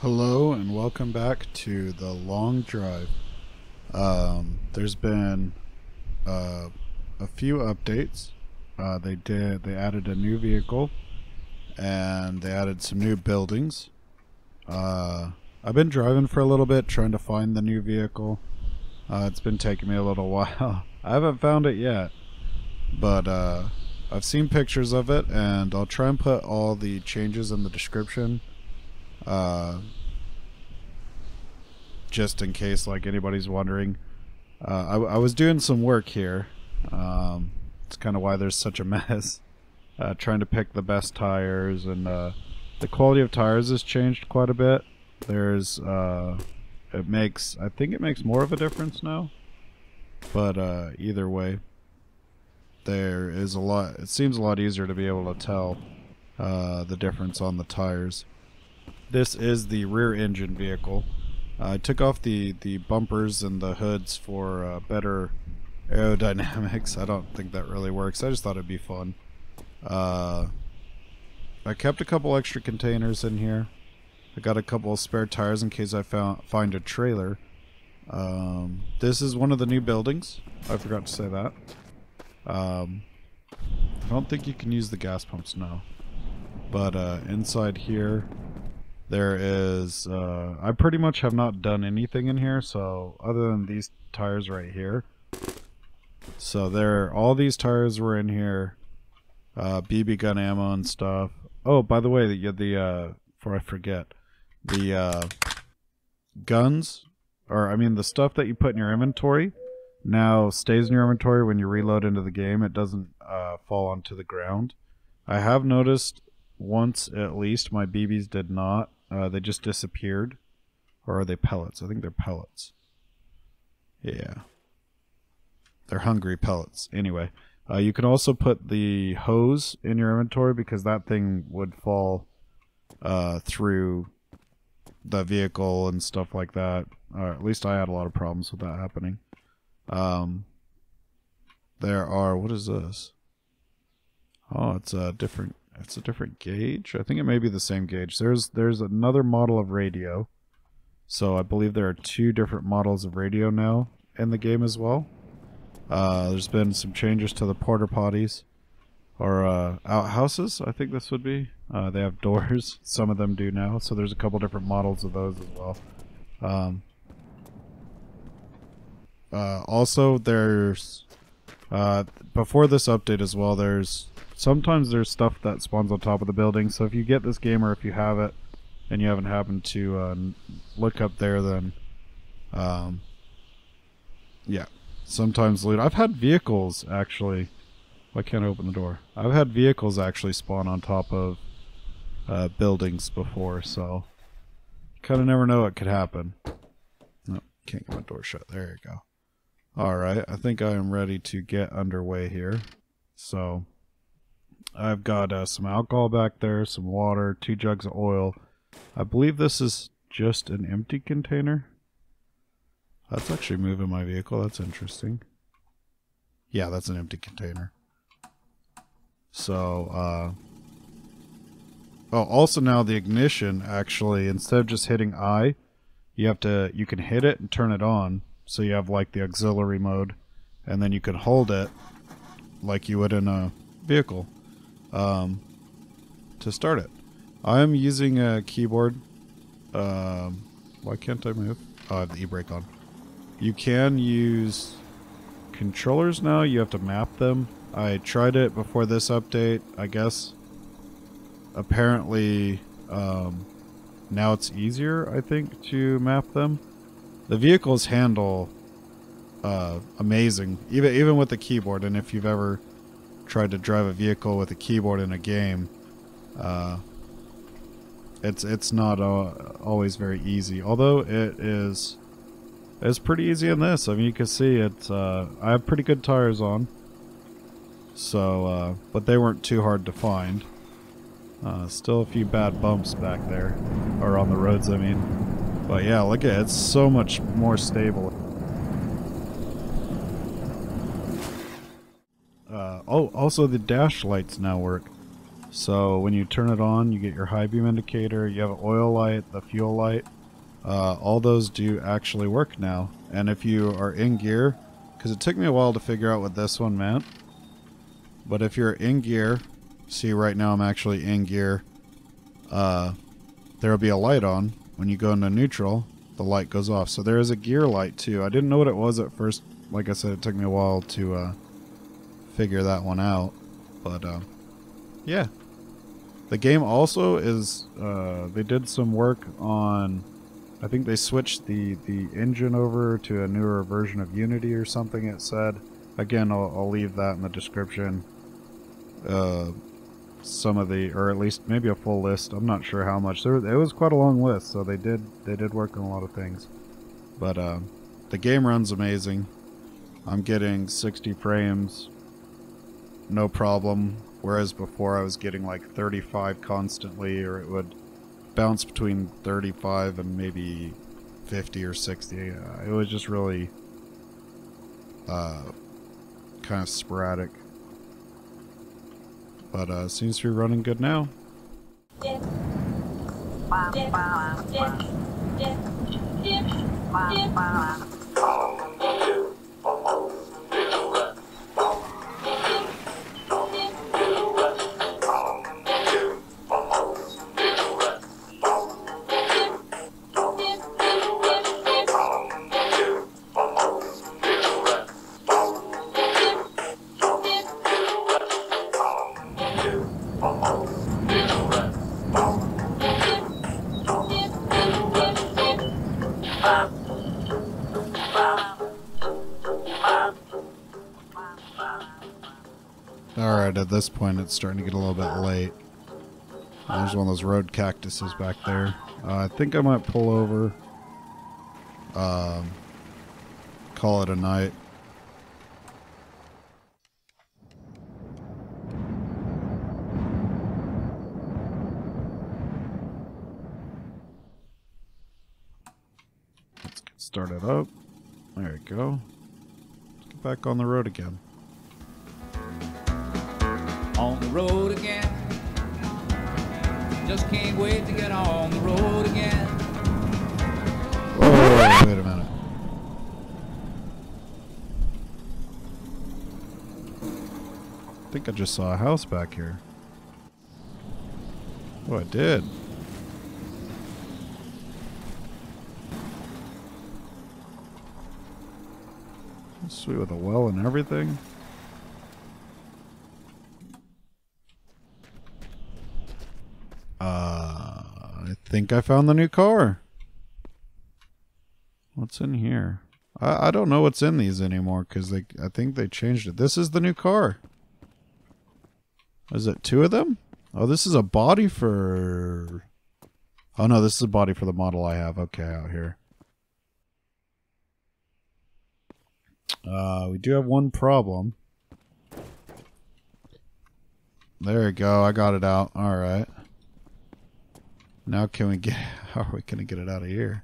Hello and welcome back to the long drive. There's been a few updates. They added a new vehicle and they added some new buildings. I've been driving for a little bit trying to find the new vehicle. It's been taking me a little while. I haven't found it yet, but I've seen pictures of it, and I'll try and put all the changes in the description. Just in case like anybody's wondering. I was doing some work here. It's kind of why there's such a mess. Trying to pick the best tires, and the quality of tires has changed quite a bit. There's I think it makes more of a difference now, but either way, there is a lot. It seems a lot easier to be able to tell the difference on the tires. This is the rear engine vehicle. I took off the bumpers and the hoods for better aerodynamics. I don't think that really works. I just thought it'd be fun. I kept a couple extra containers in here. I got a couple of spare tires in case I find a trailer. This is one of the new buildings. I forgot to say that. I don't think you can use the gas pumps now. But inside here, there is, I pretty much have not done anything in here, so other than these tires right here. So all these tires were in here, BB gun ammo and stuff. Oh, by the way, before I forget, the guns, or I mean the stuff that you put in your inventory, now stays in your inventory when you reload into the game. It doesn't fall onto the ground. I have noticed once at least my BBs did not. They just disappeared. Or are they pellets? I think they're pellets. Yeah. They're hungry pellets. Anyway, you can also put the hose in your inventory because that thing would fall through the vehicle and stuff like that. Or at least I had a lot of problems with that happening. There are... What is this? Oh, it's a different gauge. I think it may be the same gauge. There's another model of radio. So I believe there are two different models of radio now in the game as well. There's been some changes to the porta potties, or outhouses, I think this would be. They have doors. Some of them do now. So there's a couple different models of those as well. Also, there's before this update as well, sometimes there's stuff that spawns on top of the building, so if you get this game, or if you have it and you haven't happened to look up there, then yeah, sometimes loot. I've had vehicles actually, why can't I open the door? I've had vehicles actually spawn on top of buildings before, so kind of never know what could happen. No, can't get my door shut. There you go. Alright, I think I am ready to get underway here. So I've got some alcohol back there, some water, 2 jugs of oil. I believe this is just an empty container. That's actually moving my vehicle. That's interesting. Yeah, that's an empty container. So, oh, also now the ignition, actually, instead of just hitting I, you can hit it and turn it on. So you have like the auxiliary mode, and then you can hold it like you would in a vehicle. To start it. I am using a keyboard. Why can't I move? Oh, I have the e-brake on. You can use controllers now. You have to map them. I tried it before this update. I guess apparently now it's easier, I think, to map them. The vehicles handle amazing, even with the keyboard, and if you've ever tried to drive a vehicle with a keyboard in a game, it's not always very easy, although it's pretty easy in this. I mean, you can see it. I have pretty good tires on, so but they weren't too hard to find. Still a few bad bumps back there, or on the roads, I mean. But yeah, look at it, it's so much more stable. Oh, also the dash lights now work. So when you turn it on, you get your high beam indicator, you have an oil light, the fuel light. All those do actually work now. And if you are in gear, because it took me a while to figure out what this one meant, but if you're in gear, see right now I'm actually in gear, there will be a light on. When you go into neutral, the light goes off. So there is a gear light too. I didn't know what it was at first. Like I said, it took me a while to figure that one out. But yeah. The game also is, they did some work on, I think they switched the engine over to a newer version of Unity or something, it said. Again, I'll leave that in the description. Some of the, or at least maybe a full list. I'm not sure how much. It was quite a long list, so they did work on a lot of things. But the game runs amazing. I'm getting 60 frames, no problem. Whereas before I was getting like 35 constantly, or it would bounce between 35 and maybe 50 or 60. It was just really kind of sporadic. But seems to be running good now. Alright, at this point it's starting to get a little bit late. There's one of those road cactuses back there. I think I might pull over. Call it a night. Let's get started up. There we go. Let's get back on the road again. On the road again. Just can't wait to get on the road again. Whoa, wait a minute. I think I just saw a house back here. Oh, I did. Sweet, with a well and everything. I think I found the new car. What's in here? I don't know what's in these anymore because I think they changed it. This is the new car. Is it two of them? Oh, this is a body for... Oh no, this is a body for the model I have. Okay, out here. We do have one problem. There we go. I got it out. All right. Now can we get... How are we going to get it out of here?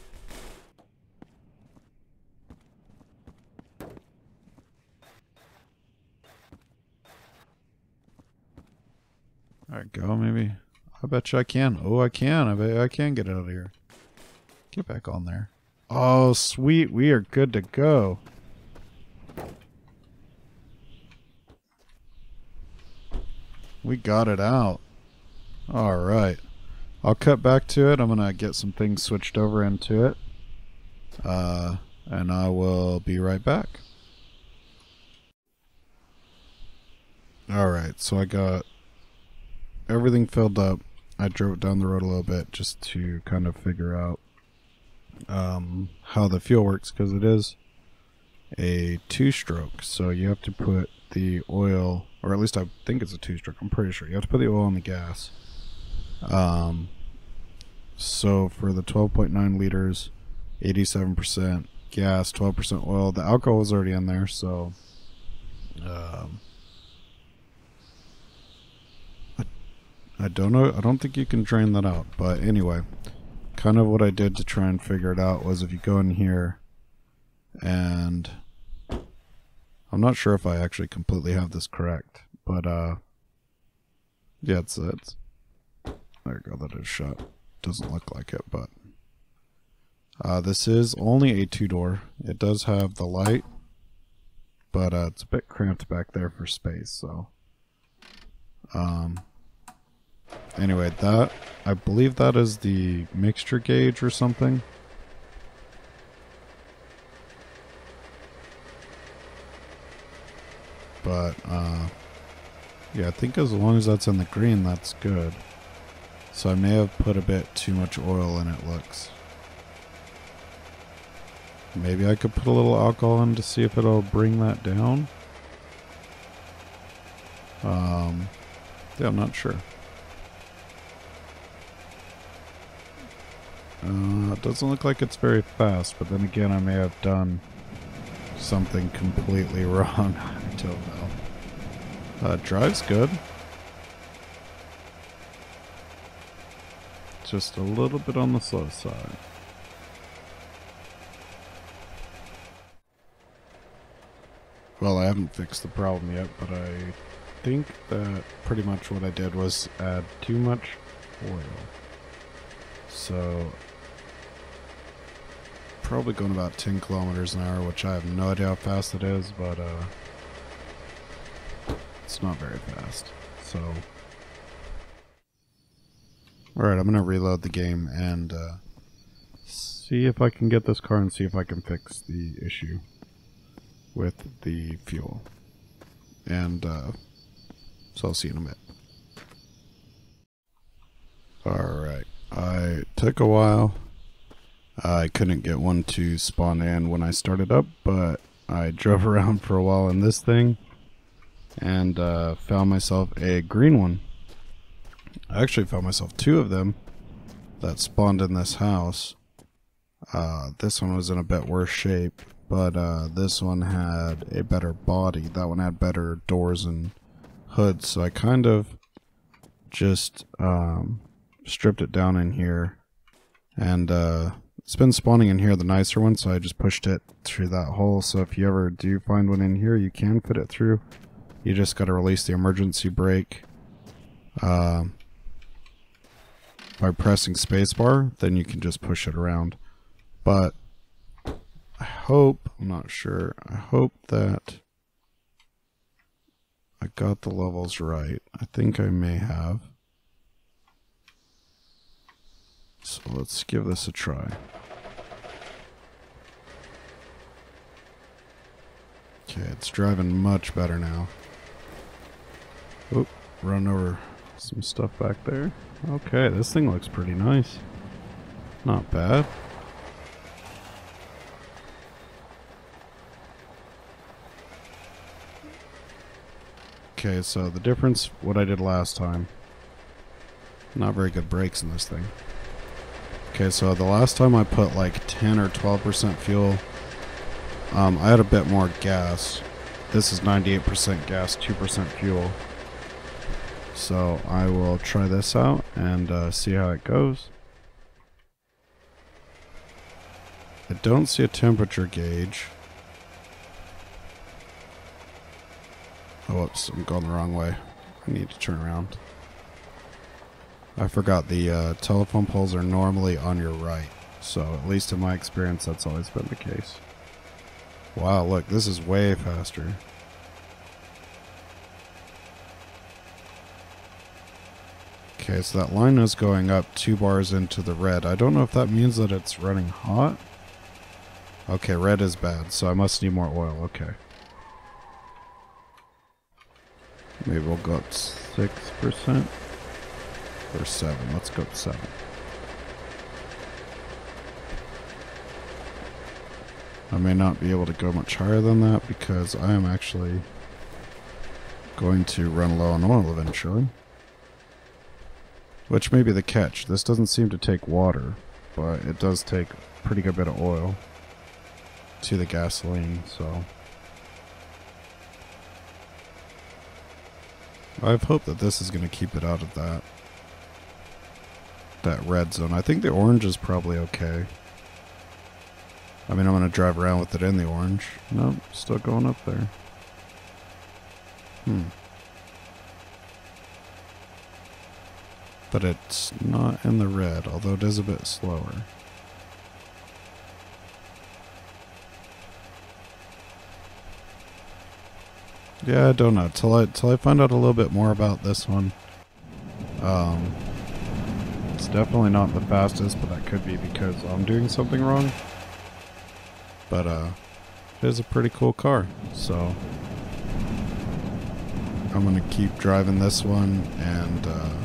All right, go maybe. I bet you I can. Oh, I can. I bet I can get it out of here. Get back on there. Oh, sweet. We are good to go. We got it out. All right. I'll cut back to it. I'm going to get some things switched over into it. And I will be right back. All right. So I got everything filled up. I drove it down the road a little bit just to kind of figure out how the fuel works, because it is a two-stroke. So you have to put the oil, or at least I think it's a two-stroke. I'm pretty sure you have to put the oil in the gas. So for the 12.9 liters, 87% gas, 12% oil. The alcohol is already in there, so I don't know. I don't think you can drain that out. But anyway, kind of what I did to try and figure it out was, if you go in here, and I'm not sure if I actually completely have this correct, but Yeah, it's there you go, that is shut. Doesn't look like it, but this is only a 2-door. It does have the light, but it's a bit cramped back there for space, so anyway, that, I believe that is the mixture gauge or something. But yeah, I think as long as that's in the green, that's good. So I may have put a bit too much oil in it, looks. Maybe I could put a little alcohol in to see if it'll bring that down. Yeah, I'm not sure. It doesn't look like it's very fast, but then again, I may have done something completely wrong. I don't know. Drive's good. Just a little bit on the slow side. Well, I haven't fixed the problem yet, but I think that pretty much what I did was add too much oil. So, probably going about 10 kilometers an hour, which I have no idea how fast it is, but it's not very fast. So, alright, I'm going to reload the game and see if I can get this car and see if I can fix the issue with the fuel. And so I'll see you in a bit. Alright, I took a while. I couldn't get one to spawn in when I started up, but I drove around for a while in this thing and found myself a green one. I actually found myself 2 of them that spawned in this house. This one was in a bit worse shape, but this one had a better body. That one had better doors and hoods, so I kind of just stripped it down in here, and it's been spawning in here, the nicer one, so I just pushed it through that hole. So if you ever do find one in here, you can fit it through. You just got to release the emergency brake by pressing spacebar, then you can just push it around. But I hope, I'm not sure, I hope that I got the levels right. I think I may have. So let's give this a try. Okay, it's driving much better now. Oop, run over some stuff back there. Okay, this thing looks pretty nice. Not bad. Okay, so the difference, what I did last time. Not very good brakes in this thing. Okay, so the last time I put like 10 or 12% fuel, I had a bit more gas. This is 98% gas, 2% fuel. So I will try this out and see how it goes. I don't see a temperature gauge. Oh, whoops, I'm going the wrong way. I need to turn around. I forgot the telephone poles are normally on your right. So at least in my experience, that's always been the case. Wow, look, this is way faster. Okay, so that line is going up 2 bars into the red. I don't know if that means that it's running hot. Okay, red is bad, so I must need more oil. Okay. Maybe we'll go up 6%. Or 7. Let's go with 7. I may not be able to go much higher than that because I am actually going to run low on oil eventually. Which may be the catch. This doesn't seem to take water, but it does take a pretty good bit of oil to the gasoline, so I have hope that this is going to keep it out of that red zone. I think the orange is probably okay. I mean, I'm going to drive around with it in the orange. Nope, still going up there. But it's not in the red, although it is a bit slower. Yeah, I don't know. Till I find out a little bit more about this one. It's definitely not the fastest, but that could be because I'm doing something wrong. But it is a pretty cool car, so I'm gonna keep driving this one, and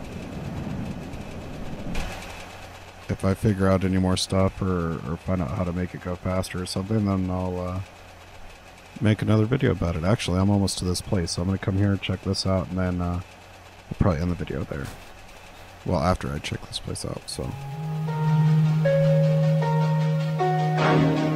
if I figure out any more stuff or find out how to make it go faster or something, then I'll make another video about it. Actually, I'm almost to this place, so I'm going to come here and check this out, and then we'll probably end the video there. Well, after I check this place out, so...